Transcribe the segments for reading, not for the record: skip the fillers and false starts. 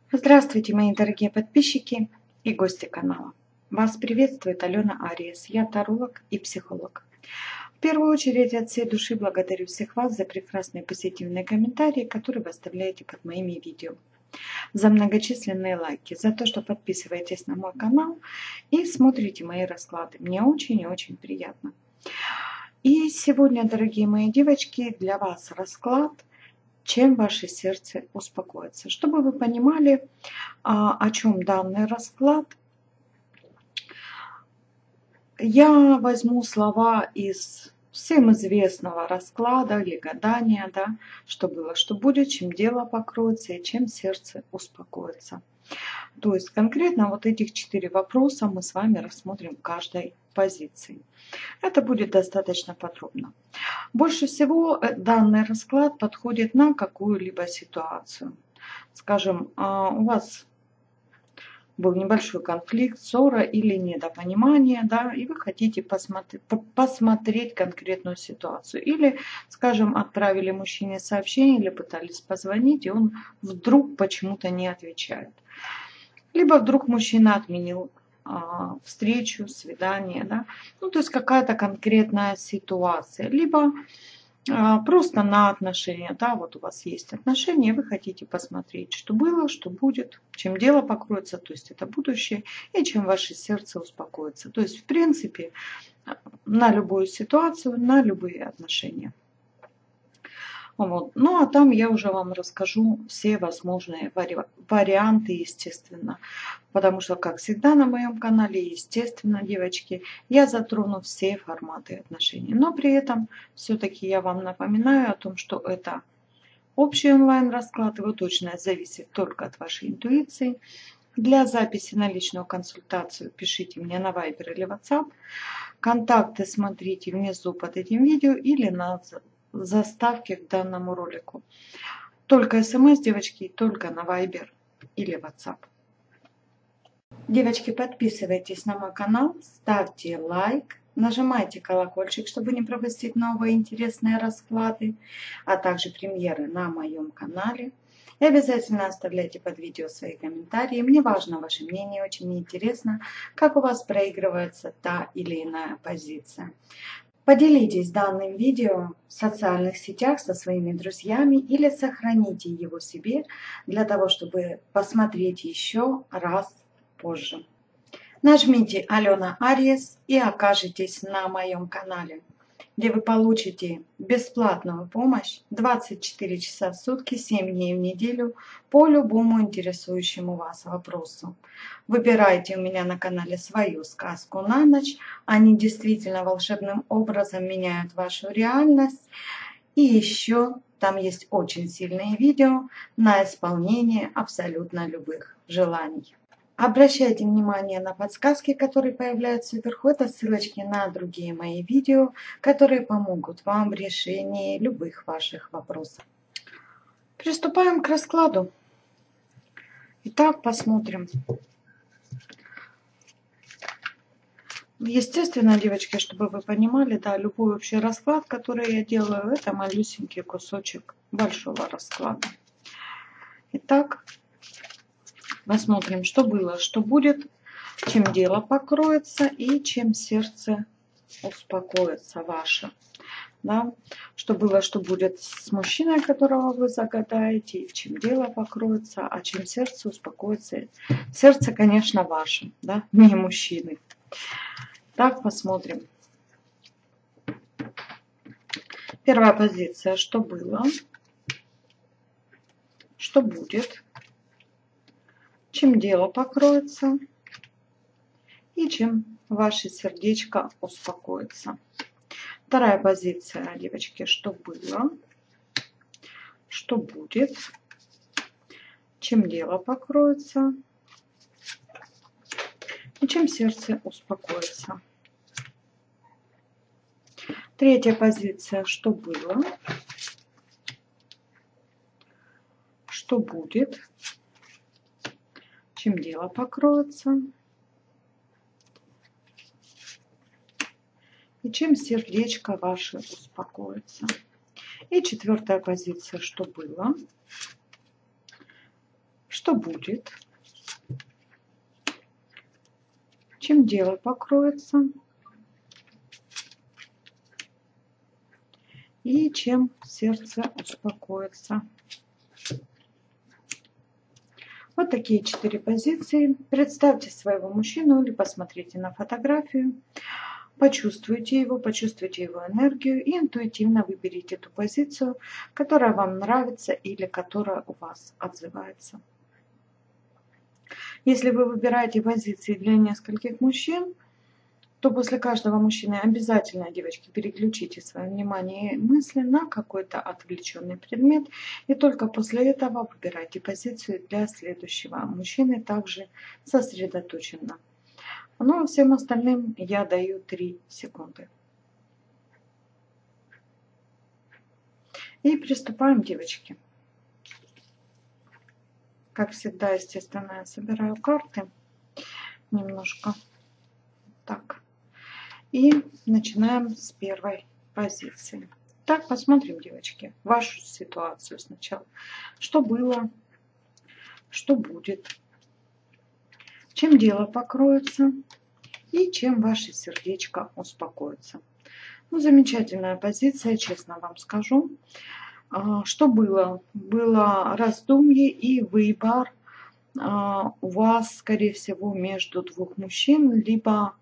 Здравствуйте, мои дорогие подписчики и гости канала. Вас приветствует Алена Ариес. Я таролог и психолог. В первую очередь от всей души благодарю всех вас за прекрасные позитивные комментарии, которые вы оставляете под моими видео. За многочисленные лайки, за то, что подписываетесь на мой канал и смотрите мои расклады. Мне очень и очень приятно. И сегодня, дорогие мои девочки, для вас расклад «Чем ваше сердце успокоится». Чтобы вы понимали, о чем данный расклад, я возьму слова из всем известного расклада или гадания, да, что было, что будет, чем дело покроется и чем сердце успокоится. То есть конкретно вот этих 4 вопроса мы с вами рассмотрим в каждой позиции. Это будет достаточно подробно. Больше всего данный расклад подходит на какую-либо ситуацию. Скажем, у вас был небольшой конфликт, ссора или недопонимание, да, и вы хотите посмотреть конкретную ситуацию. Или, скажем, отправили мужчине сообщение или пытались позвонить, и он вдруг почему-то не отвечает. Либо вдруг мужчина отменил встречу, свидание, да, ну, то есть какая-то конкретная ситуация. Либо просто на отношения, да, вот у вас есть отношения, вы хотите посмотреть, что было, что будет, чем дело покроется, то есть это будущее, и чем ваше сердце успокоится. То есть, в принципе, на любую ситуацию, на любые отношения. Вот. Ну, а там я уже вам расскажу все возможные варианты, естественно. Потому что, как всегда на моем канале, естественно, девочки, я затрону все форматы отношений. Но при этом все-таки я вам напоминаю о том, что это общий онлайн-расклад, его точность зависит только от вашей интуиции. Для записи на личную консультацию пишите мне на Viber или WhatsApp. Контакты смотрите внизу под этим видео или на заставке к данному ролику. Только смс, девочки, только на Viber или WhatsApp. Девочки, подписывайтесь на мой канал, ставьте лайк, нажимайте колокольчик, чтобы не пропустить новые интересные расклады, а также премьеры на моем канале. И обязательно оставляйте под видео свои комментарии. Мне важно ваше мнение, очень интересно, как у вас проигрывается та или иная позиция. Поделитесь данным видео в социальных сетях со своими друзьями или сохраните его себе для того, чтобы посмотреть еще раз позже. Нажмите Алена Ариес и окажетесь на моем канале, где вы получите бесплатную помощь 24 часа в сутки, 7 дней в неделю по любому интересующему вас вопросу. Выбирайте у меня на канале свою сказку на ночь. Они действительно волшебным образом меняют вашу реальность. И еще там есть очень сильные видео на исполнение абсолютно любых желаний. Обращайте внимание на подсказки, которые появляются вверху. Это ссылочки на другие мои видео, которые помогут вам в решении любых ваших вопросов. Приступаем к раскладу. Итак, посмотрим. Естественно, девочки, чтобы вы понимали, да, любой общий расклад, который я делаю, это малюсенький кусочек большого расклада. Итак, посмотрим, что было, что будет, чем дело покроется и чем сердце успокоится ваше. Да? Что было, что будет с мужчиной, которого вы загадаете, чем дело покроется, а чем сердце успокоится. Сердце, конечно, ваше, да? Не мужчины. Так, посмотрим. Первая позиция, что было, что будет, чем дело покроется и чем ваше сердечко успокоится. Вторая позиция, девочки, что было, что будет, чем дело покроется и чем сердце успокоится. Третья позиция, что было, что будет, чем дело покроется и чем сердечко ваше успокоится. И четвертая позиция, что было, что будет, чем дело покроется и чем сердце успокоится. Вот такие 4 позиции. Представьте своего мужчину или посмотрите на фотографию. Почувствуйте его энергию и интуитивно выберите ту позицию, которая вам нравится или которая у вас отзывается. Если вы выбираете позиции для нескольких мужчин, то после каждого мужчины обязательно, девочки, переключите свое внимание и мысли на какой-то отвлеченный предмет. И только после этого выбирайте позицию для следующего мужчины, также сосредоточенно. Ну а всем остальным я даю 3 секунды. И приступаем, девочки. Как всегда, естественно, я собираю карты немножко. Так. И начинаем с первой позиции. Так, посмотрим, девочки, вашу ситуацию сначала. Что было, что будет, чем дело покроется и чем ваше сердечко успокоится. Ну, замечательная позиция, честно вам скажу. Что было? Было раздумье и выбор у вас, скорее всего, между двух мужчин, либо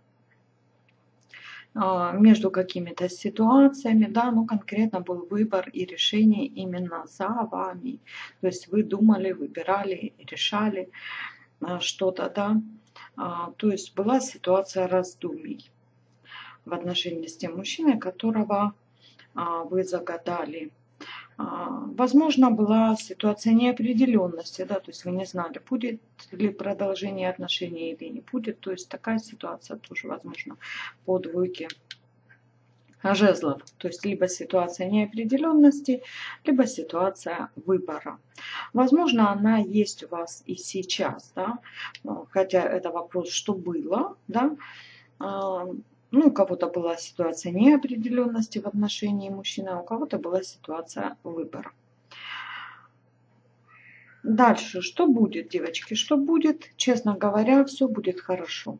между какими-то ситуациями, да, но конкретно был выбор и решение именно за вами. То есть вы думали, выбирали, решали что-то, да. То есть была ситуация раздумий в отношении с тем мужчиной, которого вы загадали. Возможно, была ситуация неопределенности, да, то есть вы не знали, будет ли продолжение отношений или не будет. То есть такая ситуация тоже возможна по двойке жезлов. То есть либо ситуация неопределенности, либо ситуация выбора. Возможно, она есть у вас и сейчас, да, хотя это вопрос, что было, да. Ну, у кого-то была ситуация неопределенности в отношении мужчины, а у кого-то была ситуация выбора. Дальше, что будет, девочки, что будет? Честно говоря, все будет хорошо.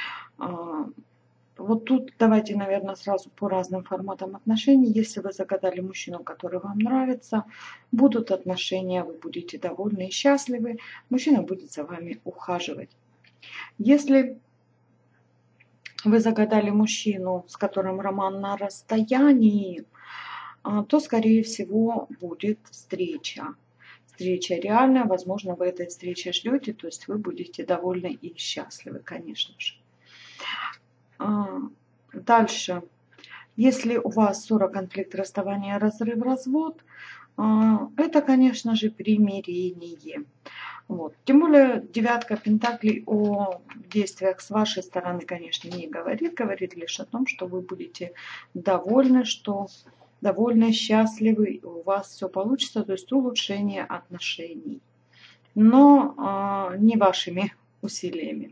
Вот тут давайте, наверное, сразу по разным форматам отношений. Если вы загадали мужчину, который вам нравится, будут отношения, вы будете довольны и счастливы, мужчина будет за вами ухаживать. Если вы загадали мужчину, с которым роман на расстоянии, то, скорее всего, будет встреча. Встреча реальная, возможно, вы этой встречи ждете, то есть вы будете довольны и счастливы, конечно же. Дальше. Если у вас ссора, конфликт, расставание, разрыв, развод, это, конечно же, примирение. Вот. Тем более девятка пентаклей о действиях с вашей стороны, конечно, не говорит. Говорит лишь о том, что вы будете довольны, что довольны, счастливы, у вас все получится, то есть улучшение отношений. Но не вашими усилиями.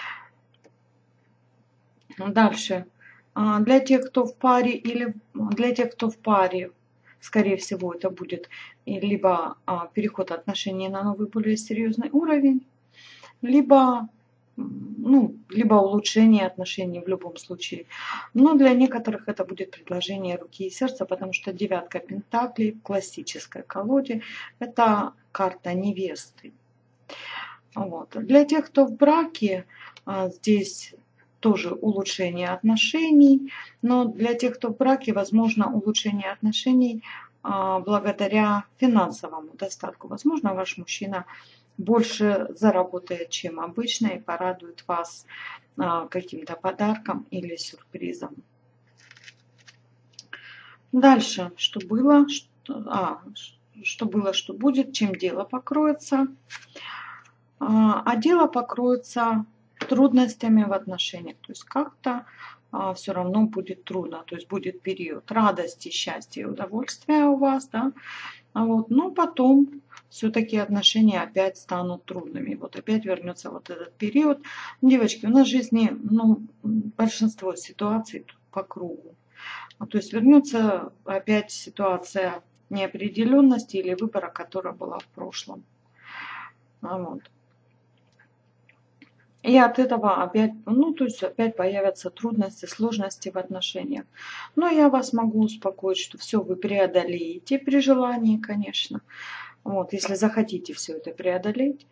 Дальше. Для тех, кто в паре, или для тех, кто в паре, скорее всего, это будет либо переход отношений на новый, более серьезный уровень, либо, либо улучшение отношений в любом случае. Но для некоторых это будет предложение руки и сердца, потому что девятка пентаклей в классической колоде – это карта невесты. Вот. Для тех, кто в браке, здесь тоже улучшение отношений, но для тех, кто в браке, возможно улучшение отношений благодаря финансовому достатку. Возможно, ваш мужчина больше заработает, чем обычно, и порадует вас каким-то подарком или сюрпризом. Дальше, что было, что будет, чем дело покроется. А дело покроется трудностями в отношениях. То есть как-то все равно будет трудно. То есть будет период радости, счастья и удовольствия у вас, да. Вот. Но потом все-таки отношения опять станут трудными. Вот опять вернется вот этот период. Девочки, у нас в жизни большинство ситуаций по кругу. То есть вернется опять ситуация неопределенности или выбора, которая была в прошлом. Вот. И от этого опять, ну, то есть опять появятся трудности, сложности в отношениях. Но я вас могу успокоить, что все вы преодолеете при желании, конечно. Вот, если захотите все это преодолеть,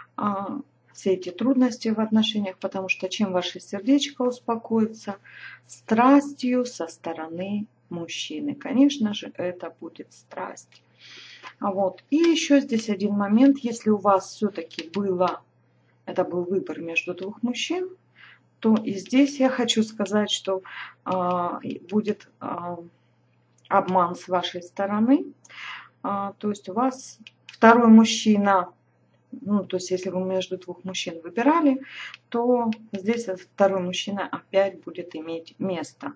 все эти трудности в отношениях, потому что чем ваше сердечко успокоится, страстью со стороны мужчины. Конечно же, это будет страсть. Вот. И еще здесь один момент, если у вас все-таки это был выбор между двух мужчин, то и здесь я хочу сказать, что будет обман с вашей стороны. То есть у вас второй мужчина, ну, то есть если вы между двух мужчин выбирали, то здесь второй мужчина опять будет иметь место.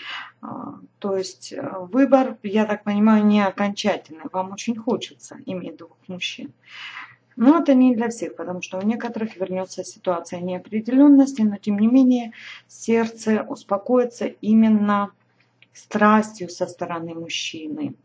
То есть выбор, я так понимаю, не окончательный. Вам очень хочется иметь двух мужчин. Но это не для всех, потому что у некоторых вернется ситуация неопределенности, но тем не менее сердце успокоится именно страстью со стороны мужчины,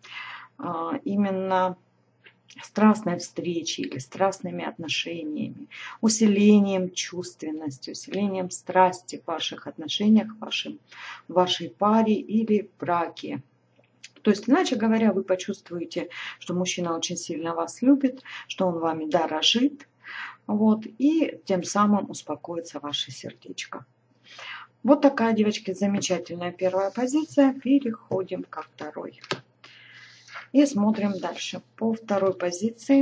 именно страстной встречей или страстными отношениями, усилением чувственности, усилением страсти в ваших отношениях, в вашей паре или в браке. То есть, иначе говоря, вы почувствуете, что мужчина очень сильно вас любит, что он вами дорожит, вот, и тем самым успокоится ваше сердечко. Вот такая, девочки, замечательная первая позиция. Переходим ко второй. И смотрим дальше. По второй позиции,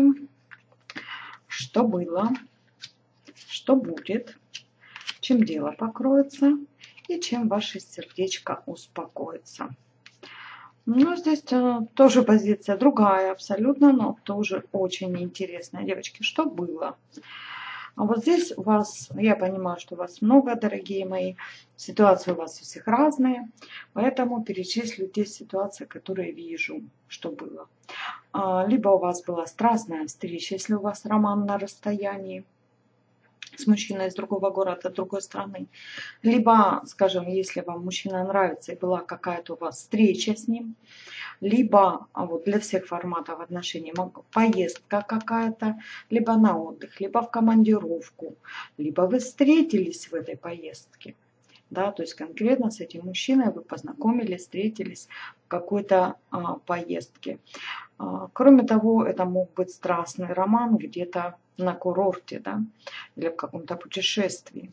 что было, что будет, чем дело покроется и чем ваше сердечко успокоится. Ну, здесь тоже позиция другая абсолютно, но тоже очень интересная. Девочки, что было? А вот здесь у вас, я понимаю, что у вас много, дорогие мои, ситуации у вас у всех разные, поэтому перечислю те ситуации, которые вижу, что было. Либо у вас была страстная встреча, если у вас роман на расстоянии с мужчиной из другого города, другой страны. Либо, скажем, если вам мужчина нравится и была какая-то у вас встреча с ним. Либо вот для всех форматов отношений поездка какая-то, либо на отдых, либо в командировку. Либо вы встретились в этой поездке. Да, то есть конкретно с этим мужчиной вы познакомились, встретились в какой-то поездке. Кроме того, это мог быть страстный роман где-то на курорте, да, или в каком-то путешествии.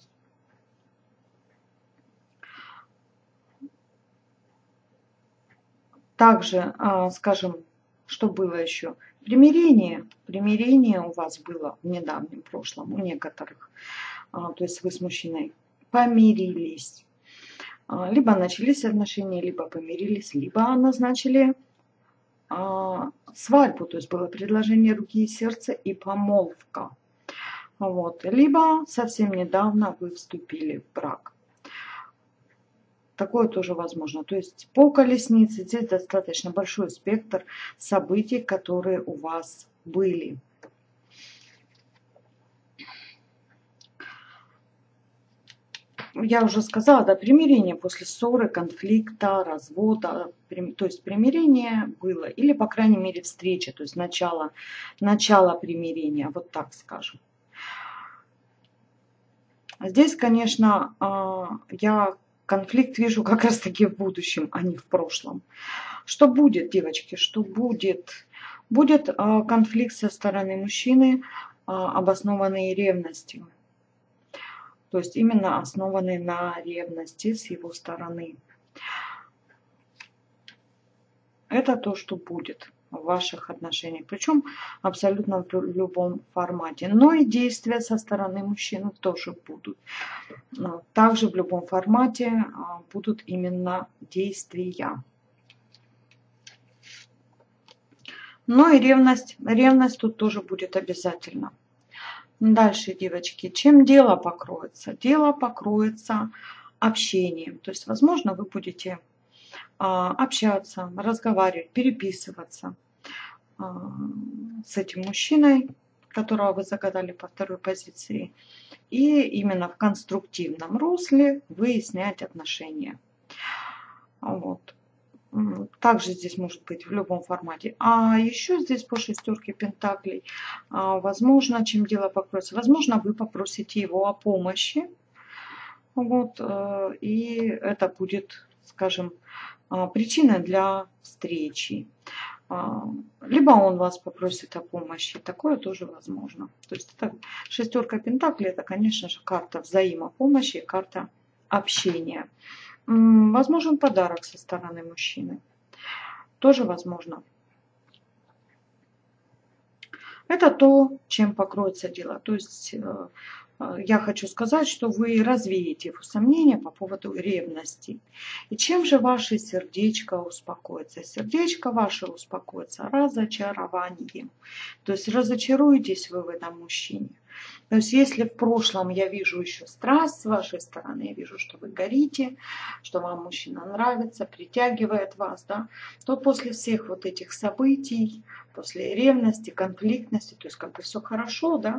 Также, скажем, что было еще? Примирение. Примирение у вас было в недавнем прошлом, у некоторых. То есть вы с мужчиной помирились. Либо начались отношения, либо помирились, либо назначили свадьбу. То есть было предложение руки и сердца и помолвка. Вот. Либо совсем недавно вы вступили в брак. Такое тоже возможно. То есть по колеснице здесь достаточно большой спектр событий, которые у вас были. Я уже сказала, да, примирение после ссоры, конфликта, развода. То есть примирение было. Или, по крайней мере, встреча. То есть начало примирения. Вот так скажем. Здесь, конечно, я конфликт вижу как раз таки в будущем, а не в прошлом. Что будет, девочки, что будет? Будет конфликт со стороны мужчины, обоснованный ревностью. То есть именно основанный на ревности с его стороны. Это то, что будет в ваших отношениях. Причем абсолютно в любом формате. Но и действия со стороны мужчины тоже будут. Также в любом формате будут именно действия. Ну и ревность. Ревность тут тоже будет обязательно. Дальше, девочки, чем дело покроется? Дело покроется общением. То есть, возможно, вы будете общаться, разговаривать, переписываться с этим мужчиной, которого вы загадали по второй позиции. И именно в конструктивном русле выяснять отношения. Вот. также здесь может быть в любом формате. А еще здесь по шестерке пентаклей, возможно, чем дело покроется. Возможно, вы попросите его о помощи. Вот, и это будет, скажем, причиной для встречи. Либо он вас попросит о помощи. Такое тоже возможно. То есть это шестерка пентаклей, это, конечно же, карта взаимопомощи, карта общения. Возможен подарок со стороны мужчины. Тоже возможно. Это то, чем покроется дело. То есть я хочу сказать, что вы развеете его сомнения по поводу ревности. И чем же ваше сердечко успокоится? Сердечко ваше успокоится разочарованием. То есть разочаруетесь вы в этом мужчине. То есть если в прошлом я вижу еще страсть с вашей стороны, я вижу, что вы горите, что вам мужчина нравится, притягивает вас, да, то после всех вот этих событий, после ревности, конфликтности, то есть как бы все хорошо, да,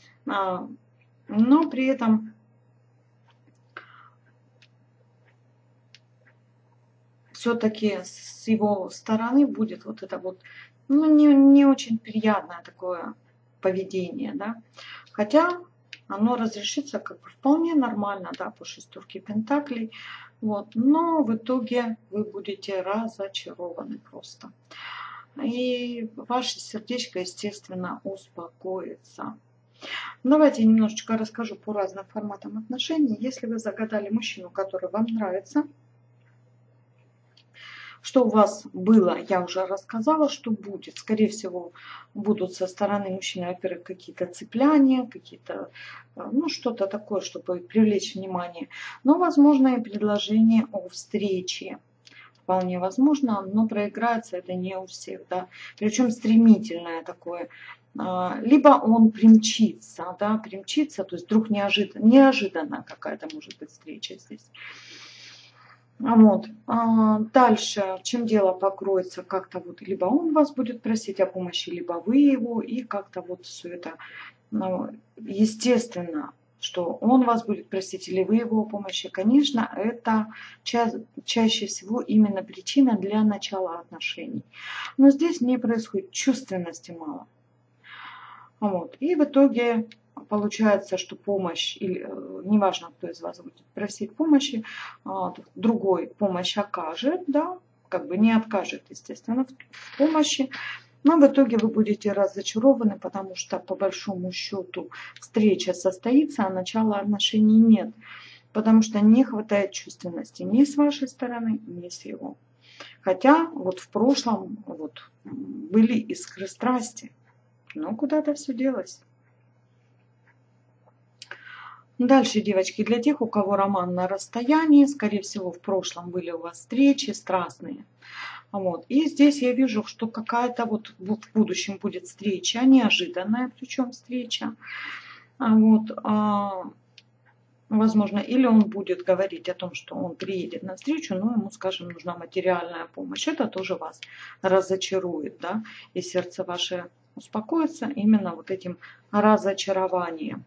но при этом все-таки с его стороны будет вот это вот, ну, не очень приятное такое поведение, да. Хотя оно разрешится как бы вполне нормально, да, по шестерке пентаклей. Вот. Но в итоге вы будете разочарованы просто. И ваше сердечко, естественно, успокоится. Давайте я немножечко расскажу по разным форматам отношений. Если вы загадали мужчину, который вам нравится, что у вас было, я уже рассказала, что будет. Скорее всего, будут со стороны мужчины, во-первых, какие-то цепляния, какие-то, ну, что-то такое, чтобы привлечь внимание. Но, возможно, и предложение о встрече. Вполне возможно, но проиграется это не у всех, да. Причем стремительное такое. Либо он примчится, да, примчится, то есть вдруг неожиданно какая-то может быть встреча здесь. Вот. Дальше, чем дело покроется, как-то вот либо он вас будет просить о помощи, либо вы его, и как-то вот все это, ну, естественно, что он вас будет просить или вы его о помощи, конечно, это чаще всего именно причина для начала отношений. Но здесь не происходит, чувственности мало. Вот. И в итоге получается, что помощь, или неважно, кто из вас будет просить помощи, другой помощь окажет, да, как бы не откажет, естественно, в помощи. Но в итоге вы будете разочарованы, потому что по большому счету встреча состоится, а начала отношений нет. Потому что не хватает чувственности ни с вашей стороны, ни с его. Хотя вот в прошлом вот были искры страсти, но куда-то все делось. Дальше, девочки, для тех, у кого роман на расстоянии, скорее всего, в прошлом были у вас встречи страстные. Вот. И здесь я вижу, что какая-то вот в будущем будет встреча, неожиданная причем встреча. Вот. Возможно, или он будет говорить о том, что он приедет на встречу, но ему, скажем, нужна материальная помощь. Это тоже вас разочарует, да, и сердце ваше успокоится именно вот этим разочарованием.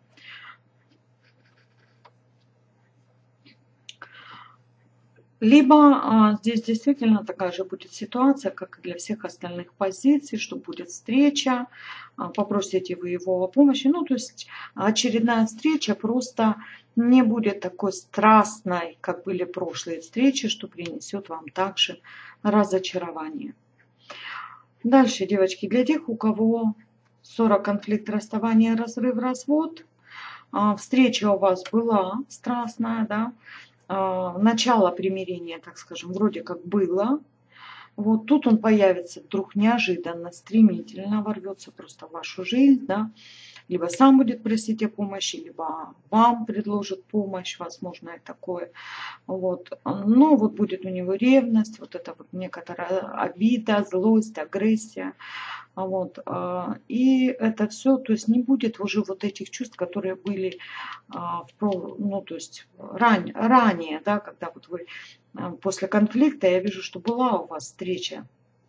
Либо здесь действительно такая же будет ситуация, как и для всех остальных позиций, что будет встреча, попросите вы его о помощи. Ну, то есть очередная встреча просто не будет такой страстной, как были прошлые встречи, что принесет вам также разочарование. Дальше, девочки, для тех, у кого ссора, конфликт, расставание, разрыв, развод, встреча у вас была страстная, да, начало примирения, так скажем, вроде как было. Вот тут он появится вдруг неожиданно, стремительно ворвется просто в вашу жизнь, да. Либо сам будет просить о помощи, либо вам предложит помощь, возможно, и такое. Вот. Но вот будет у него ревность, вот это вот некоторая обида, злость, агрессия. Вот. И это все, то есть не будет уже вот этих чувств, которые были ну, то есть ранее, да, когда вот вы после конфликта, я вижу, что была у вас встреча.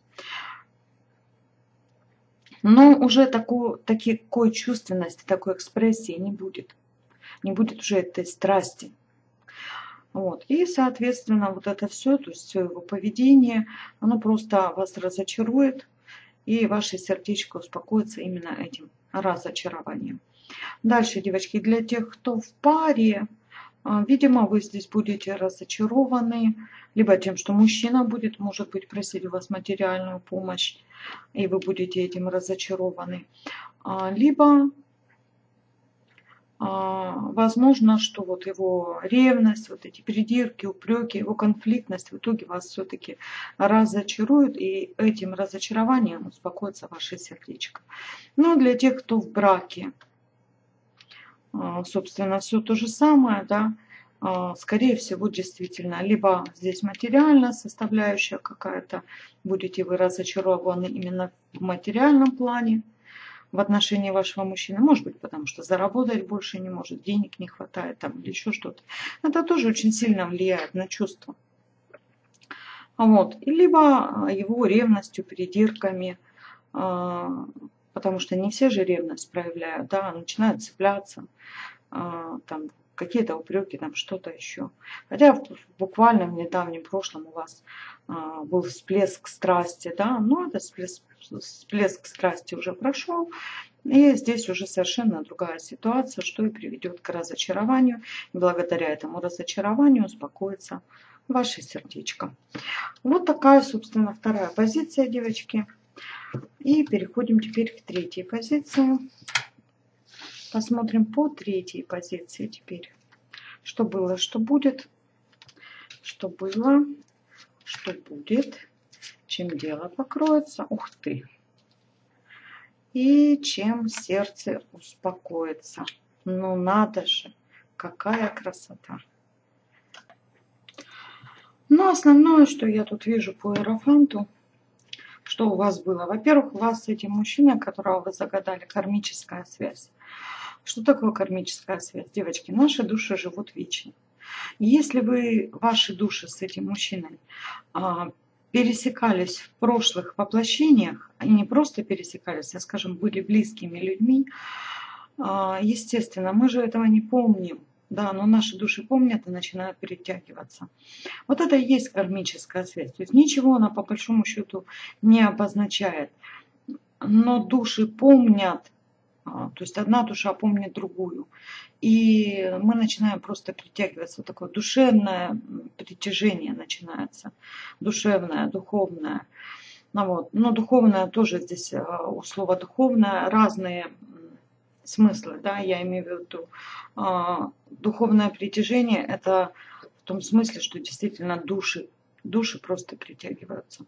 Но уже такой чувственности, такой экспрессии не будет. Не будет уже этой страсти. Вот. И, соответственно, вот это все, то есть все его поведение, оно просто вас разочарует, и ваше сердечко успокоится именно этим разочарованием. Дальше, девочки, для тех, кто в паре, видимо, вы здесь будете разочарованы, либо тем, что мужчина будет, может быть, просить у вас материальную помощь, и вы будете этим разочарованы. Либо возможно, что вот его ревность, вот эти придирки, упреки, его конфликтность в итоге вас все-таки разочарует, и этим разочарованием успокоится ваше сердечко. Ну, для тех, кто в браке, собственно, все то же самое, да, скорее всего, действительно, либо здесь материальная составляющая какая-то, будете вы разочарованы именно в материальном плане, в отношении вашего мужчины. Может быть, потому что заработать больше не может, денег не хватает там, или еще что-то. Это тоже очень сильно влияет на чувства. Вот. И либо его ревностью, придирками, потому что не все же ревность проявляют, да, начинают цепляться, там какие-то упреки, там что-то еще. Хотя буквально в недавнем прошлом у вас был всплеск страсти, да, но этот всплеск страсти уже прошел, и здесь уже совершенно другая ситуация, что и приведет к разочарованию. И благодаря этому разочарованию успокоится ваше сердечко. Вот такая, собственно, вторая позиция, девочки. И переходим теперь к третьей позиции. Посмотрим по третьей позиции теперь. Что было, что будет, что было, что будет, чем дело покроется. Ух ты! И чем сердце успокоится. Ну надо же, какая красота! Но основное, что я тут вижу по иерофанту, что у вас было. Во-первых, у вас с этим мужчиной, которого вы загадали, кармическая связь. Что такое кармическая связь? Девочки, наши души живут вечно. Если вы, ваши души с этим мужчиной пересекались в прошлых воплощениях, и не просто пересекались, а, скажем, были близкими людьми, естественно, мы же этого не помним, да, но наши души помнят и начинают перетягиваться. Вот это и есть кармическая связь. То есть ничего она по большому счету не обозначает, но души помнят. То есть одна душа помнит другую. И мы начинаем просто притягиваться. Вот такое душевное притяжение начинается. Душевное, духовное. Ну, вот. Но духовное тоже здесь у слова духовное разные смыслы. Да? Я имею в виду духовное притяжение. Это в том смысле, что действительно души просто притягиваются.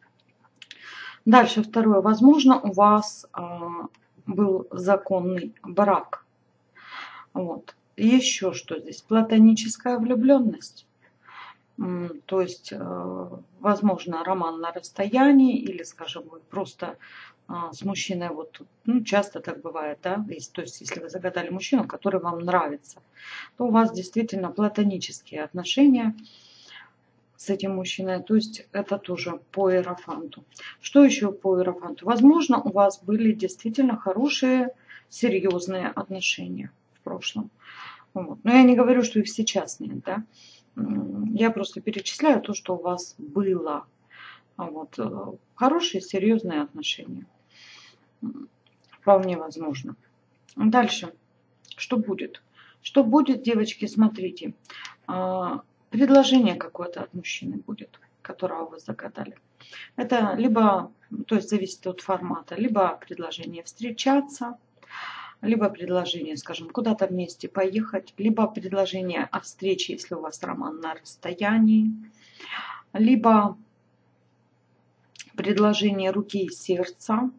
Дальше второе. Возможно, у вас был законный брак. Вот. И еще что здесь? Платоническая влюбленность. То есть, возможно, роман на расстоянии, или, скажем, вы просто с мужчиной, вот, ну, часто так бывает, да, то есть, если вы загадали мужчину, который вам нравится, то у вас действительно платонические отношения с этим мужчиной, то есть это тоже по иерофанту. Что еще по иерофанту? Возможно, у вас были действительно хорошие, серьезные отношения в прошлом. Вот. Но я не говорю, что их сейчас нет, да. Я просто перечисляю то, что у вас было. Вот. Хорошие, серьезные отношения. Вполне возможно. Дальше. Что будет? Что будет, девочки, смотрите. Предложение какое-то от мужчины будет, которого вы загадали. Это либо, то есть зависит от формата, либо предложение встречаться, либо предложение, скажем, куда-то вместе поехать, либо предложение о встрече, если у вас роман на расстоянии, либо предложение руки и сердца,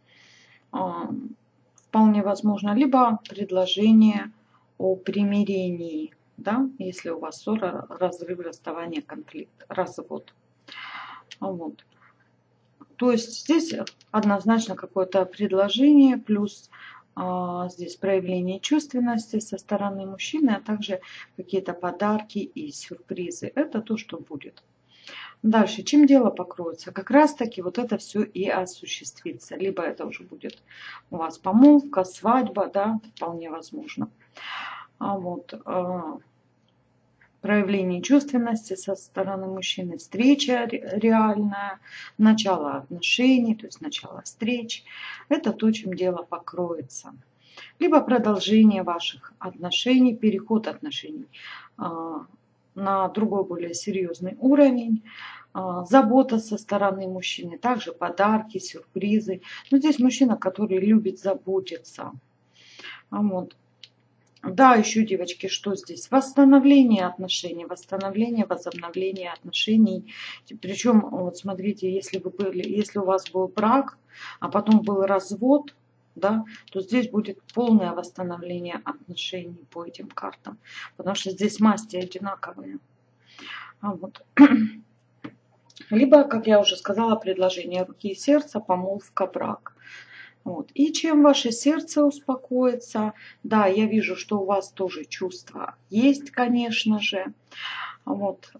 вполне возможно, либо предложение о примирении. Да, если у вас ссора, разрыв, расставание, конфликт, развод. Вот. То есть здесь однозначно какое-то предложение, плюс здесь проявление чувственности со стороны мужчины, а также какие-то подарки и сюрпризы. Это то, что будет. Дальше, чем дело покроется? Как раз таки вот это все и осуществится. Либо это уже будет у вас помолвка, свадьба, да, вполне возможно. Вот. проявление чувственности со стороны мужчины, встреча реальная, начало отношений, то есть начало встреч. Это то, чем дело покроется. Либо продолжение ваших отношений, переход отношений на другой, более серьезный уровень, забота со стороны мужчины, также подарки, сюрпризы. Но здесь мужчина, который любит заботиться. Вот. Да, еще, девочки, что здесь? Восстановление отношений, восстановление, возобновление отношений. Причем, вот смотрите, если у вас был брак, а потом был развод, да, то здесь будет полное восстановление отношений по этим картам. Потому что здесь масти одинаковые. Вот. Либо, как я уже сказала, предложение руки и сердца, помолвка, брак. Вот. И чем ваше сердце успокоится, да, я вижу, что у вас тоже чувства есть, конечно же. Вот.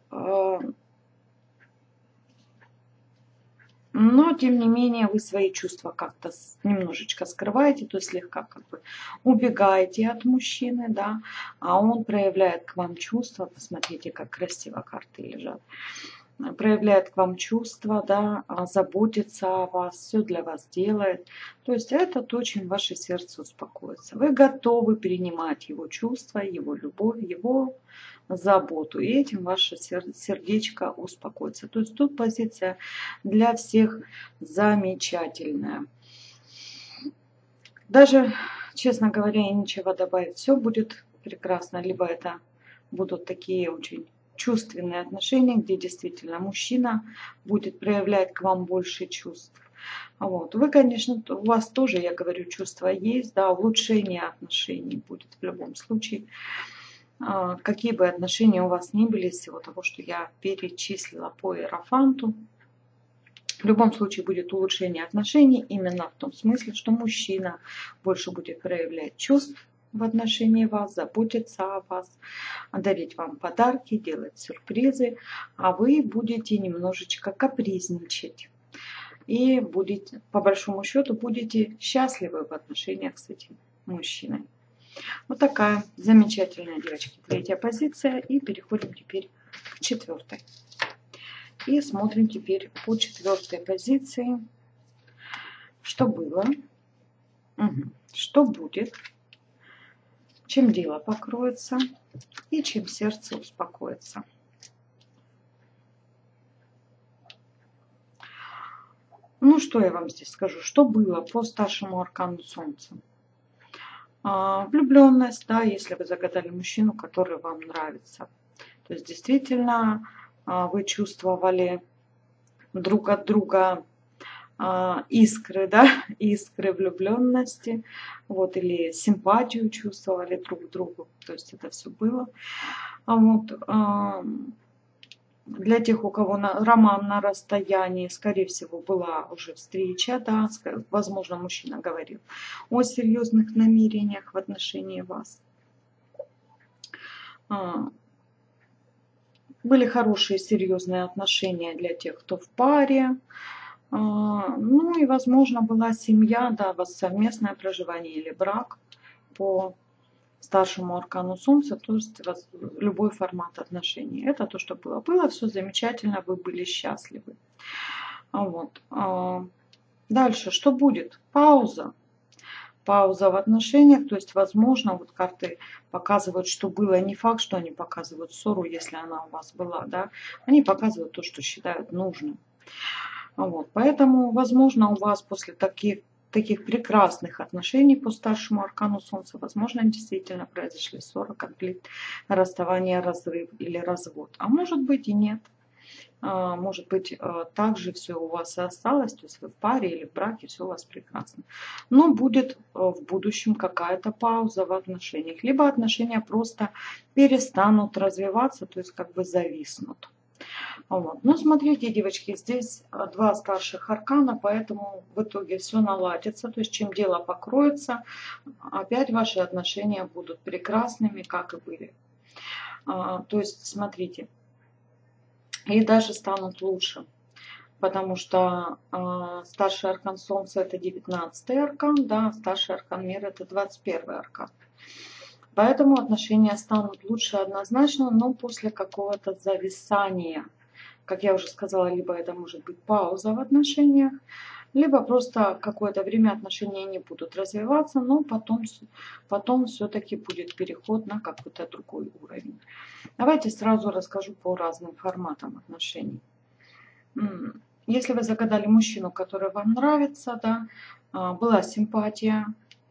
Но, тем не менее, вы свои чувства как-то немножечко скрываете, то есть слегка как бы убегаете от мужчины, да, а он проявляет к вам чувства. Посмотрите, как красиво карты лежат. Проявляет к вам чувства, да, заботится о вас, все для вас делает. То есть это то, чем ваше сердце успокоится. Вы готовы принимать его чувства, его любовь, его заботу. И этим ваше сердечко успокоится. То есть тут позиция для всех замечательная. Даже, честно говоря, нечего добавить. Все будет прекрасно. Либо это будут такие очень чувственные отношения, где действительно мужчина будет проявлять к вам больше чувств. Вот. Вы, конечно, у вас тоже, я говорю, чувства есть, да, улучшение отношений будет в любом случае. Какие бы отношения у вас ни были, из всего того, что я перечислила по иерофанту, в любом случае будет улучшение отношений именно в том смысле, что мужчина больше будет проявлять чувств в отношении вас, заботиться о вас, дарить вам подарки, делать сюрпризы, а вы будете немножечко капризничать. И будете, по большому счету, будете счастливы в отношениях с этим мужчиной. Вот такая замечательная, девочки, третья позиция. И переходим теперь к четвертой. И смотрим теперь по четвертой позиции, что было, что будет, чем дело покроется и чем сердце успокоится. Ну, что я вам здесь скажу? Что было по старшему аркану Солнца? Влюбленность, да, если вы загадали мужчину, который вам нравится. То есть действительно вы чувствовали друг от друга искры, да, искры влюбленности, вот, или симпатию чувствовали друг к другу, то есть это все было. Вот, для тех, у кого роман на расстоянии, скорее всего, была уже встреча, да, возможно, мужчина говорил о серьезных намерениях в отношении вас. Были хорошие, серьезные отношения для тех, кто в паре. Ну и, возможно, была семья, да, совместное проживание или брак по старшему аркану Солнца, то есть любой формат отношений. Это то, что было. Было все замечательно, вы были счастливы. Вот. Дальше, что будет? Пауза. Пауза в отношениях, то есть, возможно, вот карты показывают, что было. Не факт, что они показывают ссору, если она у вас была, да. Они показывают то, что считают нужным. Вот. Поэтому, возможно, у вас после таких прекрасных отношений по старшему аркану Солнца, возможно, действительно произошли ссора, конфликт, расставание, разрыв или развод. А может быть и нет. Может быть, также все у вас и осталось, то есть вы в паре или в браке, все у вас прекрасно. Но будет в будущем какая-то пауза в отношениях. Либо отношения просто перестанут развиваться, то есть как бы зависнут. Вот. Ну, смотрите, девочки, здесь два старших аркана, поэтому в итоге все наладится. То есть, чем дело покроется, опять ваши отношения будут прекрасными, как и были. То есть, смотрите, и даже станут лучше. Потому что старший аркан Солнца это 19-й аркан, да, старший аркан Мира это 21-й аркан. Поэтому отношения станут лучше однозначно, но после какого-то зависания. Как я уже сказала, либо это может быть пауза в отношениях, либо просто какое-то время отношения не будут развиваться, но потом все-таки будет переход на какой-то другой уровень. Давайте сразу расскажу по разным форматам отношений. Если вы загадали мужчину, который вам нравится, да, была симпатия,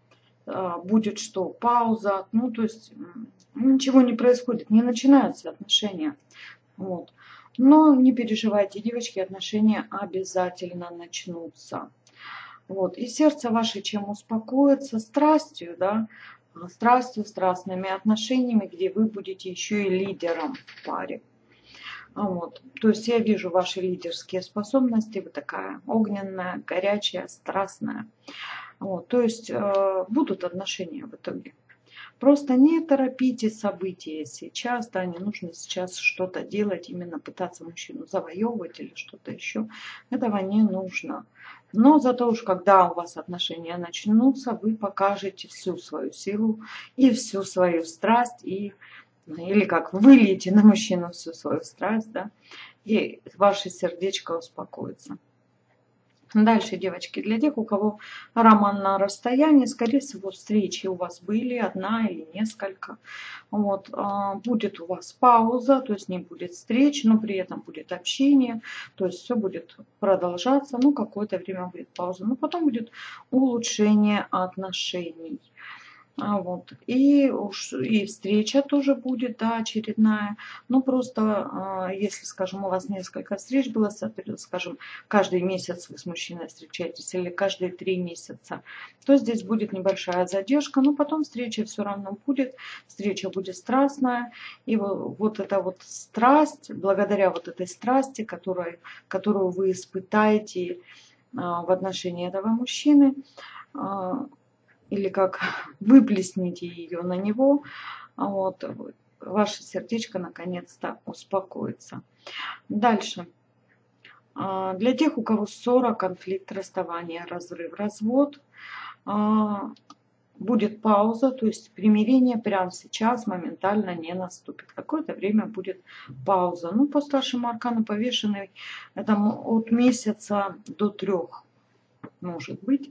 будет что, пауза, ну то есть ничего не происходит, не начинаются отношения. Вот. Но не переживайте, девочки, отношения обязательно начнутся. Вот. И сердце ваше чем успокоится? Страстью, да, страстью, страстными отношениями, где вы будете еще и лидером в паре. Вот. То есть я вижу ваши лидерские способности, вы такая огненная, горячая, страстная. Вот. То есть будут отношения в итоге. Просто не торопите события сейчас, да, не нужно сейчас что-то делать, именно пытаться мужчину завоевывать или что-то еще. Этого не нужно. Но зато уж когда у вас отношения начнутся, вы покажете всю свою силу и всю свою страсть, или как выльете на мужчину всю свою страсть, да, и ваше сердечко успокоится. Дальше, девочки, для тех, у кого роман на расстоянии, скорее всего, встречи у вас были, одна или несколько. Вот, будет у вас пауза, то есть не будет встреч, но при этом будет общение, то есть все будет продолжаться, ну, какое-то время будет пауза, но потом будет улучшение отношений. Вот. И встреча тоже будет, да, очередная. Ну, просто, если, скажем, у вас несколько встреч было, скажем, каждый месяц вы с мужчиной встречаетесь или каждые 3 месяца, то здесь будет небольшая задержка, но потом встреча все равно будет. Встреча будет страстная. И вот эта вот страсть, благодаря вот этой страсти, которую вы испытаете в отношении этого мужчины, или как выплесните ее на него, вот, ваше сердечко наконец-то успокоится. Дальше. Для тех, у кого ссора, конфликт, расставание, разрыв, развод, будет пауза, то есть примирение прямо сейчас моментально не наступит. Какое-то время будет пауза. Ну, по старшему аркану повешенный, это от месяца до 3 может быть.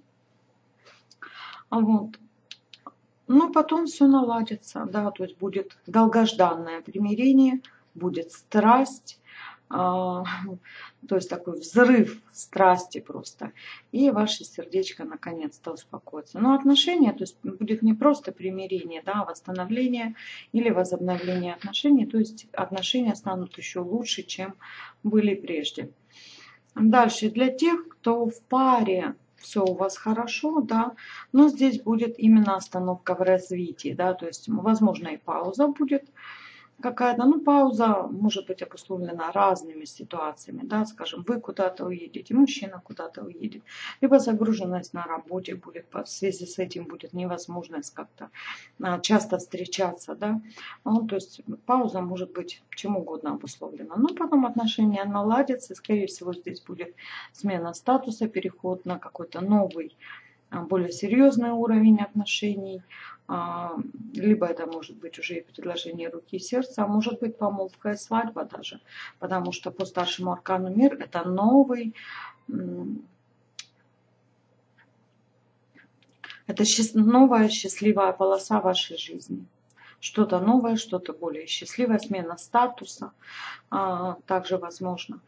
Вот. Но потом все наладится, да, то есть будет долгожданное примирение, будет страсть, то есть такой взрыв страсти просто, и ваше сердечко наконец-то успокоится. Но отношения, то есть будет не просто примирение, да, а восстановление или возобновление отношений, то есть отношения станут еще лучше, чем были прежде. Дальше, для тех, кто в паре, все у вас хорошо, да, но здесь будет именно остановка в развитии, да, то есть, возможно, и пауза будет какая-то, ну, пауза может быть обусловлена разными ситуациями, да, скажем, вы куда-то уедете, мужчина куда-то уедет, либо загруженность на работе будет, в связи с этим будет невозможность как-то часто встречаться, да, ну, то есть пауза может быть чем угодно обусловлена, но потом отношения наладятся, скорее всего, здесь будет смена статуса, переход на какой-то новый, более серьезный уровень отношений, либо это может быть уже и предложение руки и сердца, а может быть помолвка и свадьба даже, потому что по старшему аркану мир это новый, это новая счастливая полоса вашей жизни. Что-то новое, что-то более счастливое, смена статуса также возможно.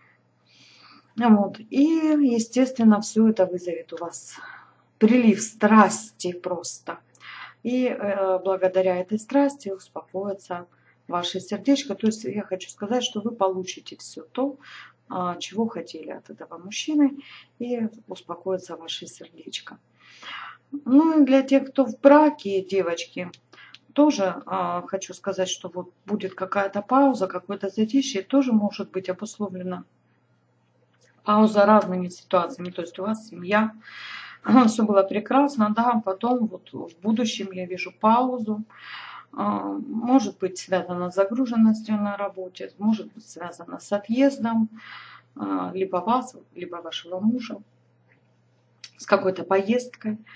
Вот. И, естественно, все это вызовет у вас прилив страсти просто. И благодаря этой страсти успокоится ваше сердечко. То есть я хочу сказать, что вы получите все то, чего хотели от этого мужчины, и успокоится ваше сердечко. Ну и для тех, кто в браке, девочки, тоже хочу сказать, что вот будет какая-то пауза, какое-то затишье, тоже может быть обусловлено пауза разными ситуациями. То есть у вас семья, все было прекрасно, да, потом вот в будущем я вижу паузу, может быть связано с загруженностью на работе, может быть связано с отъездом, либо вас, либо вашего мужа, с какой-то поездкой.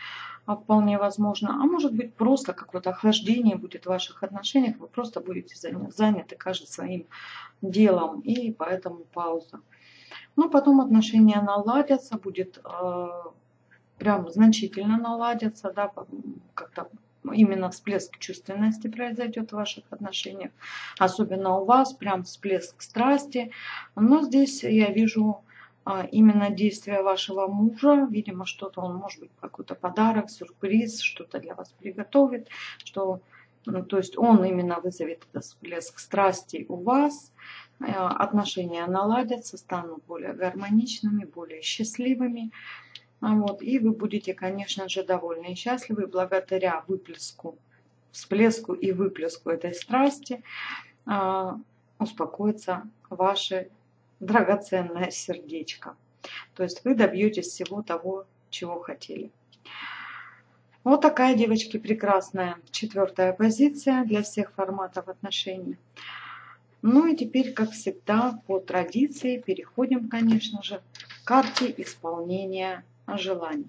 вполне возможно. А может быть просто какое-то охлаждение будет в ваших отношениях. Вы просто будете заняты каждый своим делом. И поэтому пауза. Но потом отношения наладятся, будет прям значительно наладятся, да, как-то именно всплеск чувственности произойдет в ваших отношениях. Особенно у вас прям всплеск страсти. Но здесь я вижу именно действия вашего мужа. Видимо, что-то он, может быть, какой-то подарок, сюрприз, что-то для вас приготовит. Что, ну, то есть он именно вызовет этот всплеск страсти у вас. Отношения наладятся, станут более гармоничными, более счастливыми. Вот, и вы будете, конечно же, довольны и счастливы благодаря выплеску, всплеску и выплеску этой страсти. Успокоится ваше драгоценное сердечко. То есть вы добьетесь всего того, чего хотели. Вот такая, девочки, прекрасная 4-я позиция для всех форматов отношений. Ну и теперь, как всегда, по традиции переходим, конечно же, к карте исполнения желаний.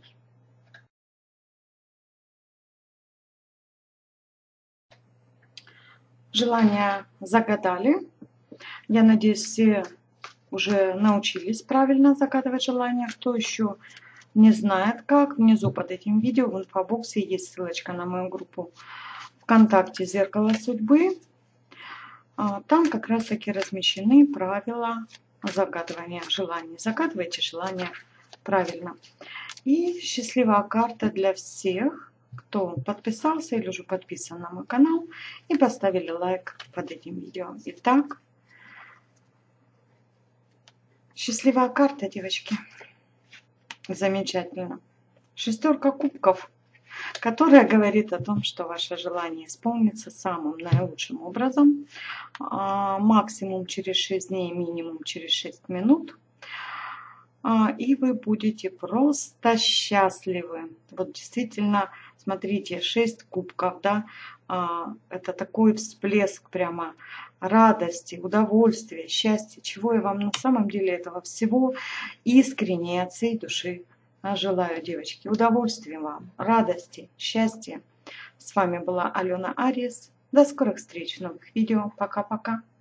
Желания загадали. Я надеюсь, все уже научились правильно загадывать желания. Кто еще не знает как, внизу под этим видео в инфобоксе есть ссылочка на мою группу ВКонтакте «Зеркало судьбы». Там как раз таки размещены правила загадывания желаний. Загадывайте желания правильно. И счастливая карта для всех, кто подписался или уже подписан на мой канал и поставили лайк под этим видео. Итак, счастливая карта, девочки. Замечательно. 6 кубков, которая говорит о том, что ваше желание исполнится самым наилучшим образом. Максимум через 6 дней, минимум через 6 минут. И вы будете просто счастливы. Вот действительно, смотрите, 6 кубков, да, это такой всплеск прямо радости, удовольствия, счастья, чего я вам на самом деле этого всего искренне от всей души желаю, девочки. Удовольствия вам, радости, счастья. С вами была Алена Ариес. До скорых встреч в новых видео. Пока-пока.